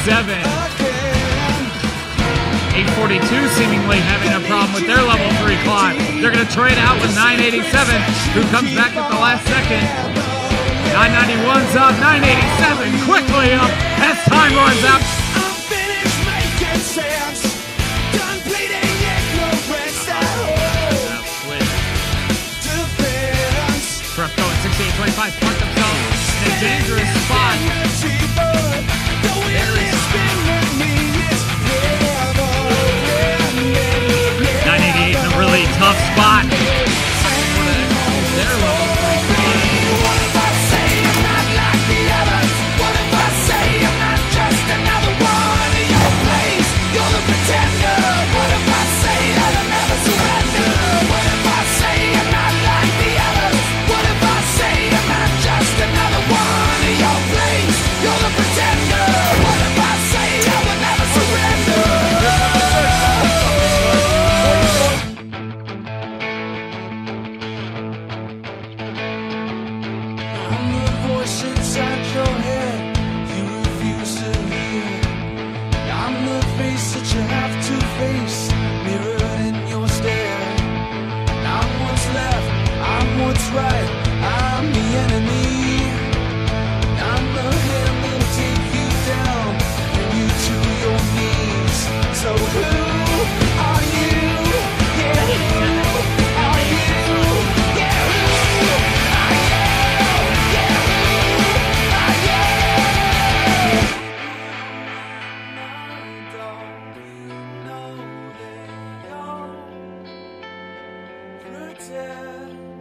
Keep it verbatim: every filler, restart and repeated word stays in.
eighty-seven. eight forty-two seemingly having a problem with their level three climb. They're going to trade out with nine eighty-seven, who comes back at the last second. nine ninety-one's up, nine eighty-seven quickly up as time runs out. I'm finished making sense. Done bleeding ignorance. Prep going sixty-eight twenty-five, park themselves in a dangerous spot. nine eighty-eight in a really tough spot. Their level three. What if I say I'm not like the others? What if I say I'm not just another one in your place? You're the pretender. What if I say that I'll never surrender? What if I say I'm not like the others? What if I say I'm not just another one in your place? You're the pretender. What if I say I will never surrender? I'm the voice inside your head you refuse to hear. I'm the face that you have to face, mirrored in your stare. I'm what's left, I'm what's right, I'm the enemy. I'm the hand that'll take you down, bring you to your knees. So who are you? Yeah, who are you? Yeah, who are you? Yeah, who are you? Don't you know that you're pretend?